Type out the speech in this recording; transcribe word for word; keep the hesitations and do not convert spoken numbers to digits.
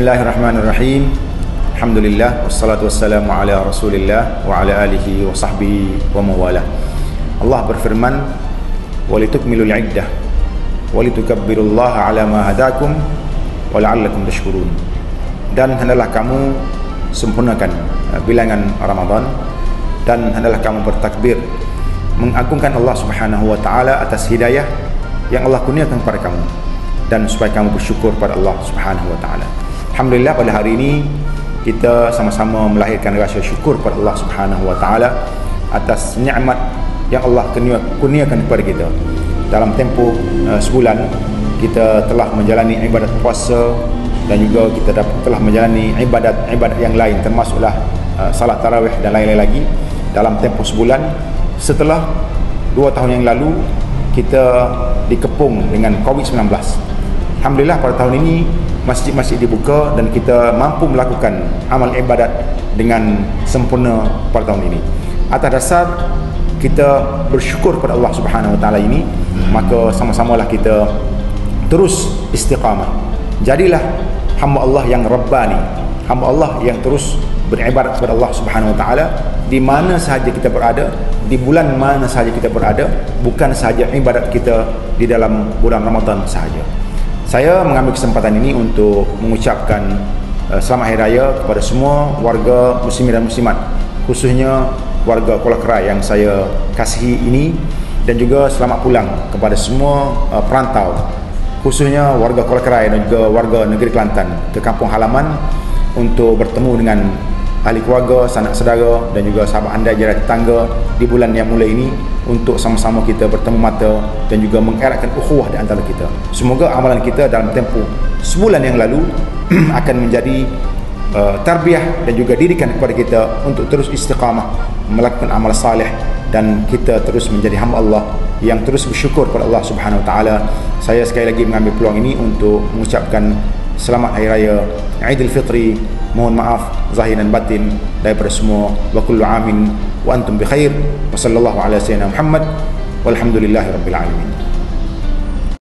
Bismillahirrahmanirrahim. Alhamdulillah wassalatu wassalamu ala Rasulillah wa ala alihi wa sahbihi wa mawalah. Allah berfirman, "Walitukmilul 'iddah walitukabbirullaha ala ma hadakum wa la'allakum tashkurun." Dan hendaklah kamu sempurnakan bilangan Ramadan dan hendaklah kamu bertakbir mengagungkan Allah Subhanahu wa taala atas hidayah yang Allah kurniakan kepada kamu dan supaya kamu bersyukur pada Allah Subhanahu wa taala. Alhamdulillah, pada hari ini kita sama-sama melahirkan rasa syukur pada Allah Subhanahu wa taala atas nikmat yang Allah kurniakan kepada kita. Dalam tempoh uh, sebulan kita telah menjalani ibadat puasa dan juga kita dapat, telah menjalani ibadat-ibadat yang lain, termasuklah uh, salat tarawih dan lain-lain lagi dalam tempoh sebulan. Setelah dua tahun yang lalu kita dikepung dengan covid sembilan belas. Alhamdulillah, pada tahun ini masjid-masjid dibuka dan kita mampu melakukan amal ibadat dengan sempurna pada tahun ini. Atas dasar kita bersyukur pada Allah Subhanahu wa taala ini, maka sama-samalah kita terus istiqamah. Jadilah hamba Allah yang rabbani, hamba Allah yang terus beribadat kepada Allah Subhanahu wa taala di mana sahaja kita berada, di bulan mana sahaja kita berada, bukan sahaja ibadat kita di dalam bulan Ramadan sahaja. Saya mengambil kesempatan ini untuk mengucapkan uh, selamat hari raya kepada semua warga muslimin dan muslimat, khususnya warga Kuala Kerai yang saya kasihi ini, dan juga selamat pulang kepada semua uh, perantau, khususnya warga Kuala Kerai dan juga warga negeri Kelantan ke kampung halaman untuk bertemu dengan ahli keluarga, sanak saudara dan juga sahabat anda jiran tetangga di bulan yang mulai ini, untuk sama-sama kita bertemu mata dan juga mengeratkan ukhuwah di antara kita. Semoga amalan kita dalam tempoh sebulan yang lalu akan menjadi uh, tarbiyah dan juga didikan kepada kita untuk terus istiqamah melakukan amal saleh, dan kita terus menjadi hamba Allah yang terus bersyukur kepada Allah Subhanahu wa taala. Saya sekali lagi mengambil peluang ini untuk mengucapkan selamat hari raya Aidil Fitri. Mohon maaf zahir dan batin daripada semua. Wa kullu amin wa antum bi khair. Wa sallallahu ala sayyidina Muhammad walhamdulillahi rabbil alamin.